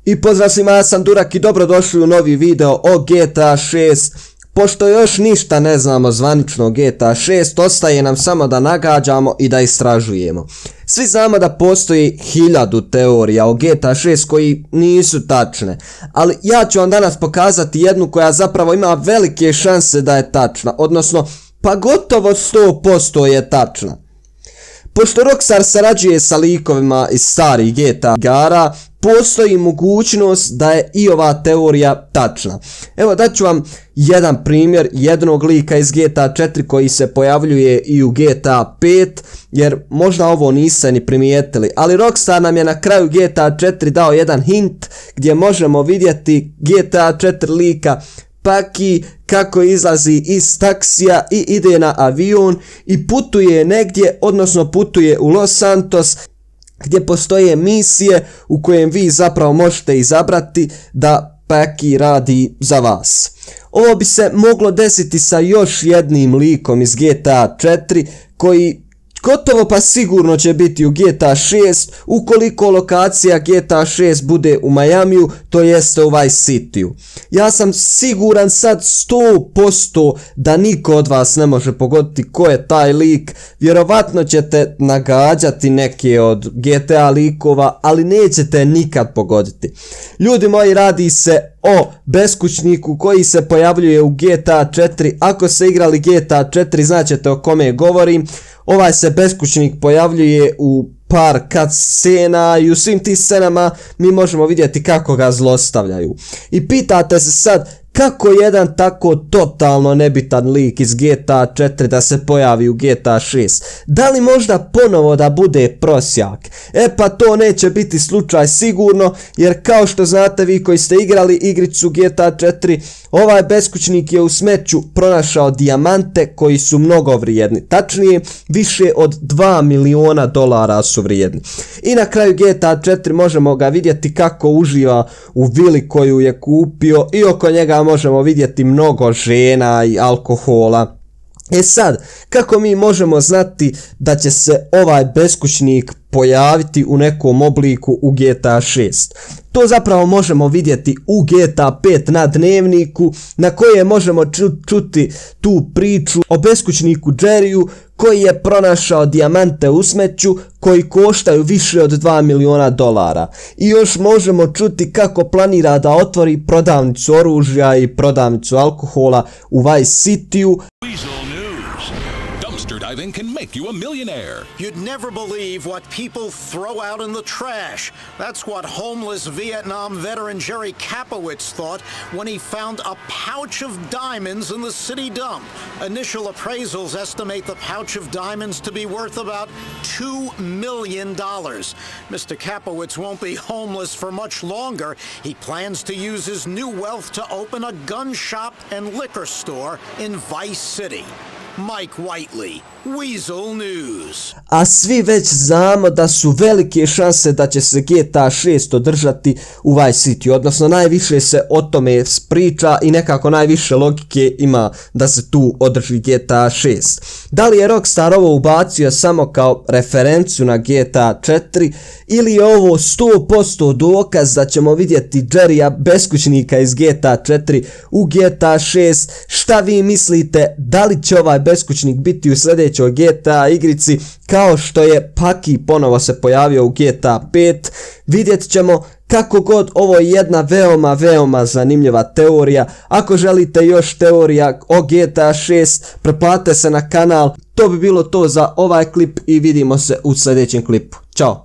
I pozdrav svima, ja sam Durak i dobrodošli u novi video o GTA 6. Pošto još ništa ne znamo zvanično o GTA 6, ostaje nam samo da nagađamo i da istražujemo. Svi znamo da postoji 1000 teorija o GTA 6 koji nisu tačne, ali ja ću vam danas pokazati jednu koja zapravo ima velike šanse da je tačna, odnosno pa gotovo 100% je tačna. Pošto Rockstar sarađuje sa likovima iz starih GTA igara, postoji mogućnost da je i ova teorija tačna. Evo daću vam jedan primjer jednog lika iz GTA 4 koji se pojavljuje i u GTA 5, jer možda ovo niste ni primijetili, ali Rockstar nam je na kraju GTA 4 dao jedan hint gdje možemo vidjeti GTA 4 lika Paki kako izlazi iz taksija i ide na avion i putuje negdje, odnosno putuje u Los Santos, gdje postoje misije u kojem vi zapravo možete izabrati da Paki radi za vas. Ovo bi se moglo desiti sa još jednim likom iz GTA 4 koji gotovo pa sigurno će biti u GTA 6 ukoliko lokacija GTA 6 bude u Majamiju, to jeste u Vice Cityu. Ja sam siguran sad 100% da niko od vas ne može pogoditi ko je taj lik. Vjerovatno ćete nagađati neke od GTA likova, ali nećete nikad pogoditi. Ljudi moji, radi se o beskućniku koji se pojavljuje u GTA 4. Ako ste igrali GTA 4 znaćete o kome govorim. Ovaj se beskućnik pojavljuje u par cutscena i u svim tim scenama mi možemo vidjeti kako ga zlostavljaju. I pitate se sad kako jedan tako totalno nebitan lik iz GTA 4 da se pojavi u GTA 6. Da li možda ponovo da bude prosjak? E pa to neće biti slučaj sigurno, jer kao što znate vi koji ste igrali igricu GTA 4, ovaj beskućnik je u smeću pronašao dijamante koji su mnogo vrijedni. Tačnije, više od 2 miliona dolara su vrijedni. I na kraju GTA 4 možemo ga vidjeti kako uživa u vili koju je kupio i oko njega možemo vidjeti mnogo žena i alkohola. E sad, kako mi možemo znati da će se ovaj beskućnik pojaviti u nekom obliku u GTA 6? To zapravo možemo vidjeti u GTA 5 na dnevniku, na koje možemo čuti tu priču o beskućniku Jerryu koji je pronašao dijamante u smeću koji koštaju više od 2 miliona dolara. I još možemo čuti kako planira da otvori prodavnicu oružja i prodavnicu alkohola u Vice Cityu. Diving can make you a millionaire. You'd never believe what people throw out in the trash. That's what homeless Vietnam veteran Jerry Kapowitz thought when he found a pouch of diamonds in the city dump. Initial appraisals estimate the pouch of diamonds to be worth about $2 million. Mr. Kapowitz won't be homeless for much longer. He plans to use his new wealth to open a gun shop and liquor store in Vice City. Mike Whiteley, Weasel News. A svi već znamo da su velike šanse da će se GTA 6 održati u Vice City, odnosno najviše se o tome priča i nekako najviše logike ima da se tu održi GTA 6. Da li je Rockstar ovo ubacio samo kao referencu na GTA 4 ili je ovo 100% dokaz da ćemo vidjeti Jerrya beskućnika iz GTA 4 u GTA 6? Šta vi mislite, da li će ovaj beskućnik biti u sljedećoj GTA igrici kao što je Paki ponovo se pojavio u GTA 5? Vidjet ćemo. Kako god, ovo je jedna veoma zanimljiva teorija. Ako želite još teorija o GTA 6, pretplatite se na kanal. To bi bilo to za ovaj klip i vidimo se u sljedećem klipu. Ćao!